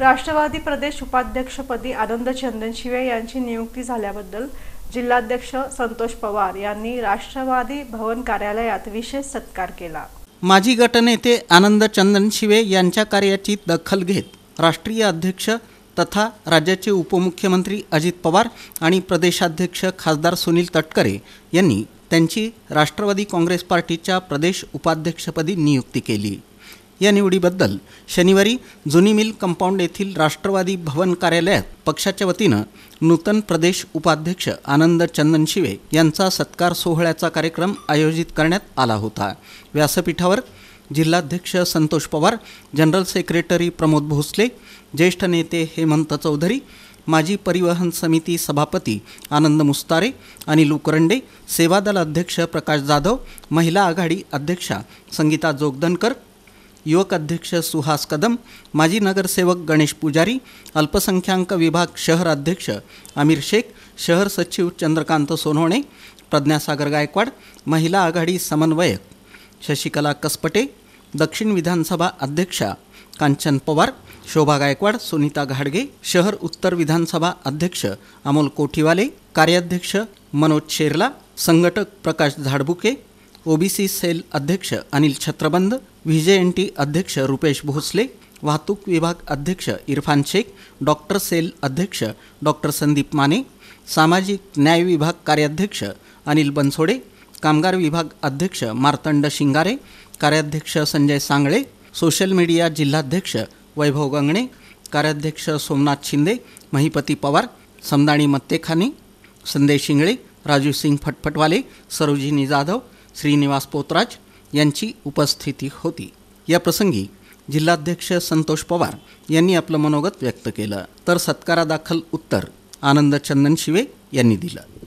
राष्ट्रवादी प्रदेश उपाध्यक्षपदी आनंद चंदनशिवे यांची नियुक्ती झाल्याबद्दल जिल्हाध्यक्ष संतोष पवार यांनी राष्ट्रवादी भवन कार्यालयात विशेष सत्कार केला। माजी गटनेते आनंद चंदनशिवे यांच्या कार्याची दखल घेत राष्ट्रीय अध्यक्ष तथा राज्याचे उपमुख्यमंत्री अजित पवार आणि प्रदेशाध्यक्ष खासदार सुनील तटकरे यांनी त्यांची राष्ट्रवादी काँग्रेस पार्टीच्या प्रदेश उपाध्यक्षपदी नियुक्ती केली। या निवडीबद्दल शनिवारी जुनी मिल कंपाऊंड येथील राष्ट्रवादी भवन कार्यालयात पक्षाच्या वतीनं नूतन प्रदेश उपाध्यक्ष आनंद चंदनशिवे यांचा सत्कार सोहळ्याचा कार्यक्रम आयोजित करण्यात आला होता। व्यासपीठावर जिल्हाध्यक्ष संतोष पवार, जनरल सेक्रेटरी प्रमोद भोसले, ज्येष्ठ नेते हेमंत चौधरी, माजी परिवहन समिती सभापती आनंद मुस्तारे, अनिल उकरंडे, सेवादल अध्यक्ष प्रकाश जाधव, महिला आघाडी अध्यक्षा संगीता जोगदनकर, युवक अध्यक्ष सुहास कदम, माजी नगरसेवक गणेश पुजारी, अल्पसंख्याक विभाग शहर अध्यक्ष आमिर शेख, शहर सचिव चंद्रकांत सोनवणे, प्रज्ञासागर गायकवाड, महिला आघाडी समन्वयक शशिकला कसपटे, दक्षिण विधानसभा अध्यक्षा कांचन पवार, शोभा गायकवाड, सुनीता घाडगे, शहर उत्तर विधानसभा अध्यक्ष अमोल कोठीवाले, कार्याध्यक्ष मनोज शेरला, संघटक प्रकाश झाडबुके, ओबीसी सेल अध्यक्ष अनिल छत्रबंद, व्हीजेएनटी अध्यक्ष रुपेश भोसले, वाहतूक विभाग अध्यक्ष इरफान शेख, डॉक्टर सेल अध्यक्ष डॉक्टर संदीप माने, सामाजिक न्याय विभाग कार्याध्यक्ष अनिल बनसोडे, कामगार विभाग अध्यक्ष मार्तंड शिंगारे, कार्याध्यक्ष संजय सांगळे, सोशल मीडिया जिल्हाध्यक्ष वैभव गंगणे, कार्याध्यक्ष सोमनाथ शिंदे, महिपती पवार, समदाणी मत्तेखाने, संदेश शिंगळे, राजू सिंग फटफटवाले, सरोजिनी जाधव, श्रीनिवास पोतराज यांची उपस्थिती होती। या प्रसंगी जिल्हाध्यक्ष संतोष पवार यांनी आपलं मनोगत व्यक्त केलं, तर सत्कारादाखल उत्तर आनंद चंदनशिवे यांनी दिलं।